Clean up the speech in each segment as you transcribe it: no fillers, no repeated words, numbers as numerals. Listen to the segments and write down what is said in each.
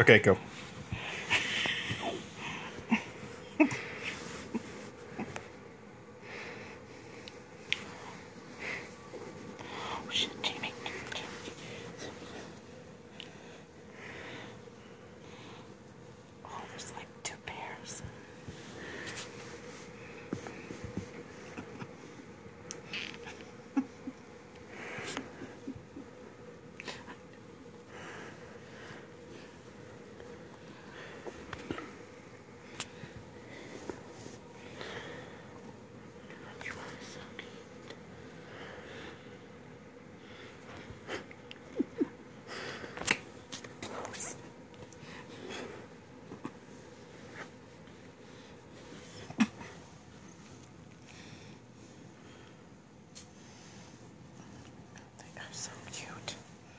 Okay, go. Oh shit, Jamie. Oh, there's like 2 pairs. So cute.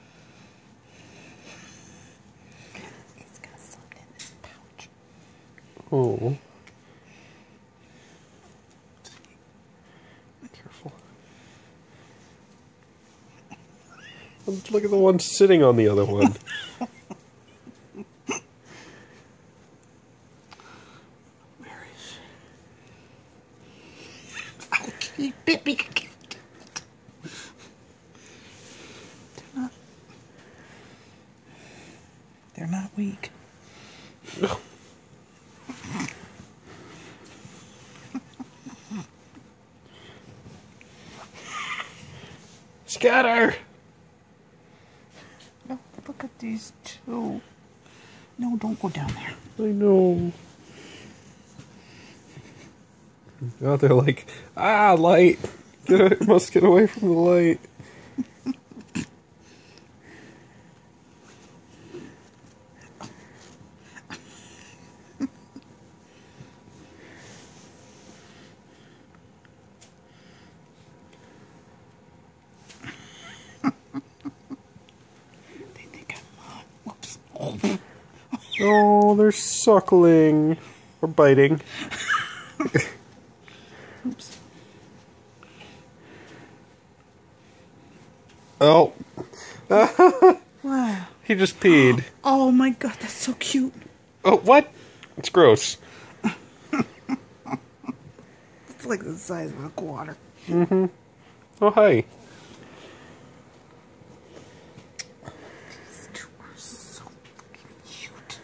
He's got something in his pouch. Oh. Careful. Look at the one sitting on the other one. Where is she? Ouch, he bit me. They're not weak. Scatter! Oh, look at these 2. No, don't go down there. I know. Oh, they're like, light! Must get away from the light. They think I'm whoops. Oh, they're suckling. Or biting. Oops. Oh. Wow. He just peed. Oh my god, that's so cute. Oh, what? It's gross. It's like the size of a quarter. Mm-hmm. Oh, hi. These 2 are so fucking cute.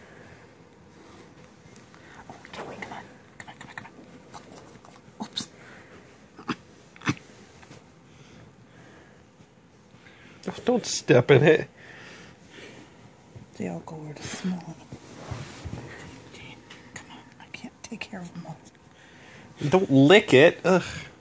Oh, Joey, come on. Come on, come on, come on. Oops. Oh, don't step in it. They all go where to small. Come on, I can't take care of them all. Don't lick it. Ugh.